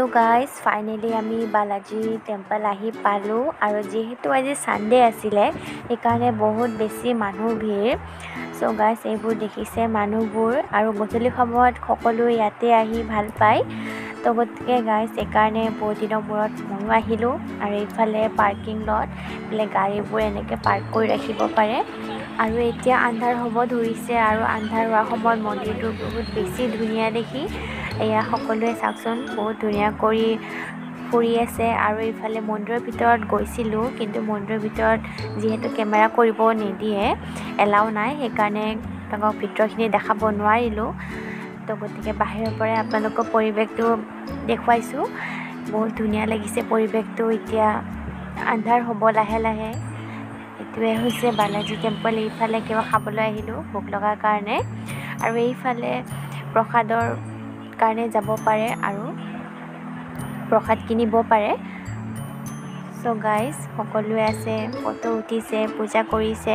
Guys finally আমি Balaji temple আহি পালোঁ আৰু যিহেতু আজি ছানডে আছিলে সেইকাৰণে বহুত বেছি মানুহ ভিৰ। চ' গাইজ এইবোৰ দেখিছে মানুহবোৰ আৰু গধূলি সময়ত সকলো ইয়াতে আহি ভাল পায়। তো গতিকে গাইজ সেইকাৰণে বহুত দিনৰ মূৰত ময়ো আহিলোঁ আৰু এইফালে পাৰ্কিং লট বোলে গাড়ীবোৰ এনেকৈ পাৰ্ক কৰি ৰাখিব পাৰে। আৰু এতিয়া আন্ধাৰ হ'ব ধৰিছে আৰু আন্ধাৰ হোৱাৰ সময়ত মন্দিৰটো বহুত বেছি ধুনীয়া দেখি এয়া সকলোৱে চাওকচোন বহুত ধুনীয়া কৰি ফুৰি আছে। আৰু এইফালে মন্দিৰৰ ভিতৰত গৈছিলোঁ কিন্তু মন্দিৰৰ ভিতৰত যিহেতু কেমেৰা কৰিব নিদিয়ে এলাও নাই সেইকাৰণে আপোনালোকক ভিতৰখিনি দেখাব নোৱাৰিলোঁ। তো গতিকে বাহিৰৰ পৰাই আপোনালোকৰ পৰিৱেশটো দেখুৱাইছোঁ। বহুত ধুনীয়া লাগিছে পৰিৱেশটো। এতিয়া আন্ধাৰ হ'ব লাহে লাহে। এইটোৱে হৈছে বালাজী টেম্পল। এইফালে কিবা খাবলৈ আহিলোঁ ভোক লগাৰ কাৰণে আৰু এইফালে প্ৰসাদৰ কাৰণে যাব পাৰে আৰু প্ৰসাদ কিনিব পাৰে। চ' গাইজ সকলোৱে আছে, ফটো উঠিছে, পূজা কৰিছে।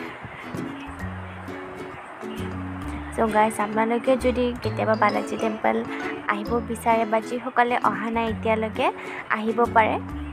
চ' গাইজ আপোনালোকে যদি কেতিয়াবা বালাজী টেম্পল আহিব বিচাৰে বা যিসকলে অহা নাই এতিয়ালৈকে আহিব পাৰে।